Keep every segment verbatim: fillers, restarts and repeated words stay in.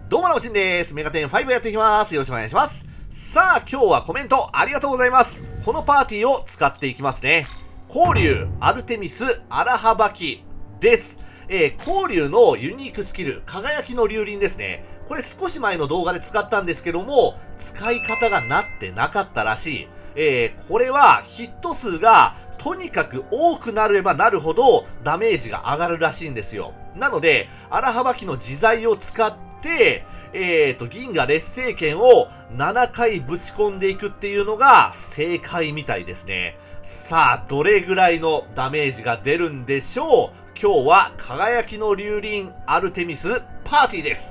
どうもなおちんです。メガテンファイブやっていきます。よろしくお願いします。さあ、今日はコメントありがとうございます。このパーティーを使っていきますね。光竜、アルテミス、荒幅機です。えー、光竜のユニークスキル、輝きの竜輪ですね。これ少し前の動画で使ったんですけども、使い方がなってなかったらしい。えー、これはヒット数がとにかく多くなればなるほどダメージが上がるらしいんですよ。なので、荒幅機の自在を使って、えーと、銀河劣勢剣をななかいぶち込んでいくっていうのが正解みたいですね。さあ、どれぐらいのダメージが出るんでしょう。今日は輝きの竜輪アルテミスパーティーです。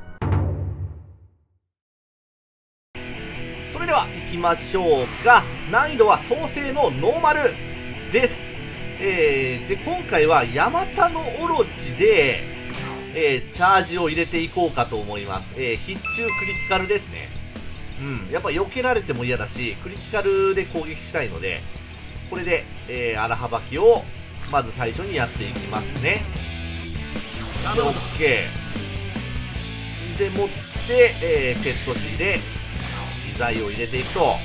それでは行きましょうか。難易度は創世のノーマルです。えー、で、今回はヤマタノオロチで、えー、チャージを入れていこうかと思います。えー、必中クリティカルですね。うん。やっぱ避けられても嫌だし、クリティカルで攻撃したいので、これで、えー、荒幅機を、まず最初にやっていきますね。で、OK。で、持って、えー、ペットシーで、自在を入れていくと。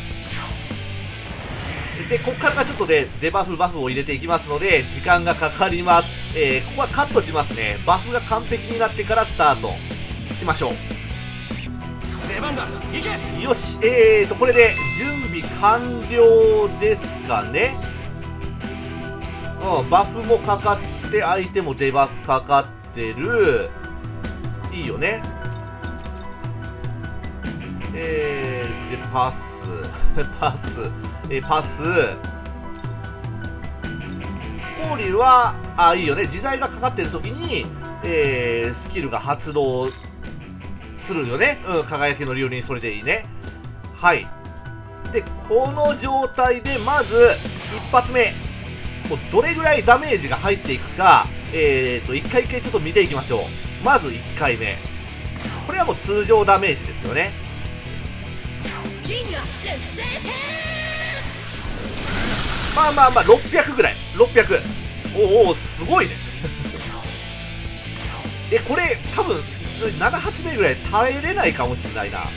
で、こっからがちょっとで、デバフ、バフを入れていきますので、時間がかかります。えー、ここはカットしますね。バフが完璧になってからスタートしましょう。 出番だ、行け。 よし、えーと、これで準備完了ですかね。うん、バフもかかって、相手もデバフかかってる。いいよね。えー、で、パス、パス、えー、パス。光竜は、あ、いいよね。自在がかかってる時に、えー、スキルが発動するよね。うん、輝きの竜輪、それでいいね。はい。で、この状態で、まず、一発目。もうどれぐらいダメージが入っていくか、えーと、一回一回ちょっと見ていきましょう。まず一回目。これはもう通常ダメージですよね。まあまあまあ、ろっぴゃくぐらい。ろっぴゃく。おお、すごいね。え、これ、多分、なな発目ぐらい耐えれないかもしれないな。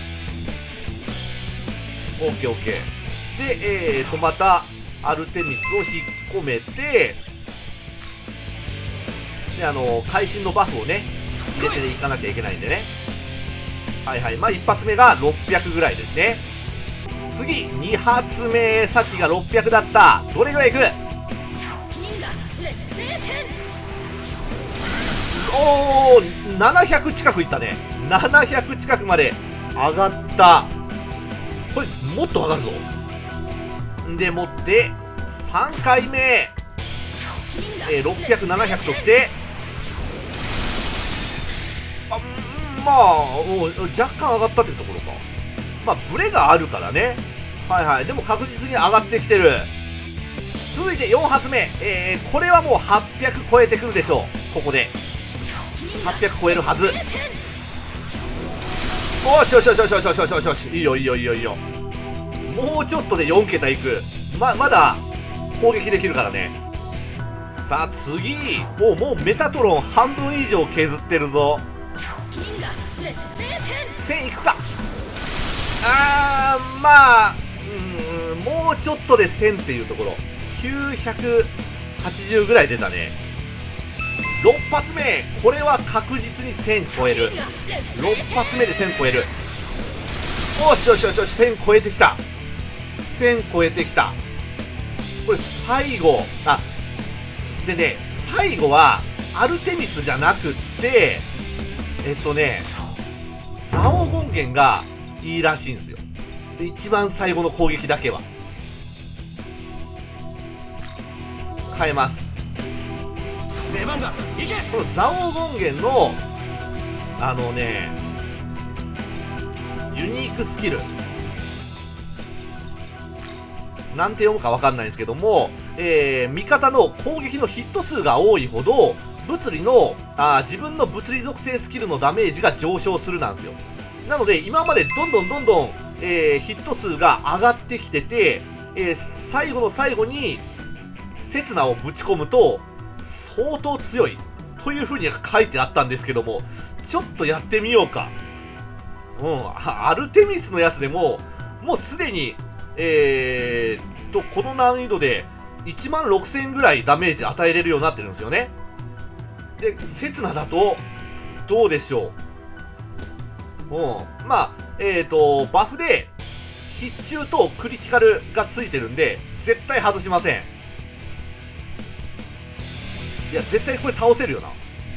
オッケーオッケー。で、えーと、また、アルテミスを引っ込めて、で、あの、会心のバフをね、入れていかなきゃいけないんでね。はいはい。まあ、一発目がろっぴゃくぐらいですね。次、に発目、さっきがろっぴゃくだった。どれぐらいいく？おー、ななひゃく近くいったね。ななひゃく近くまで上がった。これ、もっと上がるぞ。で、持って、さんかいめ。えー、ろっぴゃく、ななひゃくときて、あ、まあ、若干上がったってところか。まあ、ブレがあるからね。はいはい。でも確実に上がってきてる。続いてよん発目。えー、これはもうはっぴゃく超えてくるでしょう。ここで。はっぴゃく超えるはず。おしよしよしよしよしよしよしよしよし。いいよいいよいいよいいよ。もうちょっとでよん桁いく。ま、まだ攻撃できるからね。さあ次。もうもうメタトロン半分以上削ってるぞ。せんいくか。あー、まあ、うーん、もうちょっとでせんっていうところ。きゅうひゃくはちじゅうぐらい出たね。ろっ発目。これは確実にせん超える。ろっ発目でせん超える。よしよしよしよし、せん超えてきた。せん超えてきた。これ最後、あ、でね、最後はアルテミスじゃなくって、えっとね、ザオ権現がいいらしいんですよ。で、一番最後の攻撃だけは変えます。 出番だ、行け。 このザオ権現のあのね、ユニークスキルなんて読むかわかんないんですけども、えー、味方の攻撃のヒット数が多いほど物理のあ自分の物理属性スキルのダメージが上昇するなんですよ。なので今までどんどんどんどん、えー、ヒット数が上がってきてて、えー、最後の最後に刹那をぶち込むと相当強いという風に書いてあったんですけども、ちょっとやってみようか。 うん、アルテミスのやつでも、もうすでに、えーっと、この難易度でいちまんろくせんぐらいダメージ与えれるようになってるんですよね。で、刹那だと、どうでしょう。うん。まあ、えーっと、バフで、必中とクリティカルがついてるんで、絶対外しません。いや、絶対これ倒せるよな。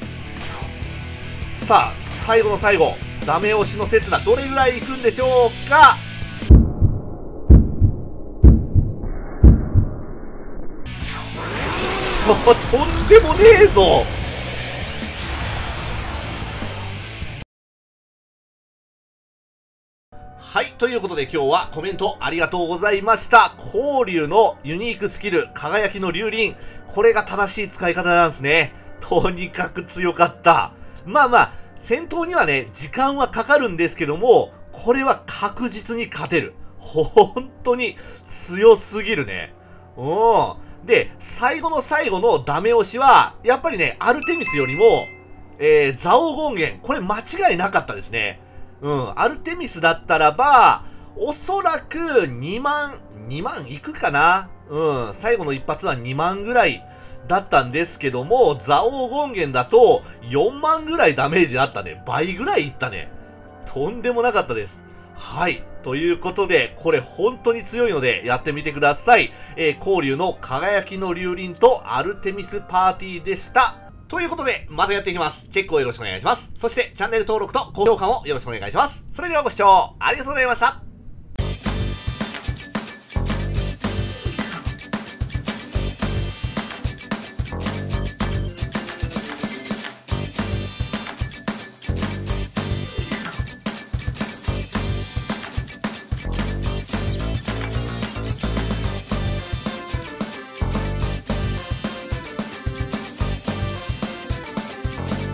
さあ、最後の最後、ダメ押しの刹那、どれぐらいいくんでしょうか。とんでもねえぞ。はい。ということで今日はコメントありがとうございました。光竜のユニークスキル、輝きの竜輪。これが正しい使い方なんですね。とにかく強かった。まあまあ、戦闘にはね、時間はかかるんですけども、これは確実に勝てる。本当に強すぎるね。うん。で、最後の最後のダメ押しは、やっぱりね、アルテミスよりも、えー、ザオ権現。これ間違いなかったですね。うん、アルテミスだったらば、おそらくにまん、にまんいくかな。うん、最後の一発はにまんぐらいだったんですけども、ザオ権現だとよんまんぐらいダメージあったね。倍ぐらいいったね。とんでもなかったです。はい。ということで、これ本当に強いのでやってみてください。えー、光竜の輝きの竜輪とアルテミスパーティーでした。ということで、またやっていきます。チェックをよろしくお願いします。そして、チャンネル登録と高評価もよろしくお願いします。それではご視聴ありがとうございました。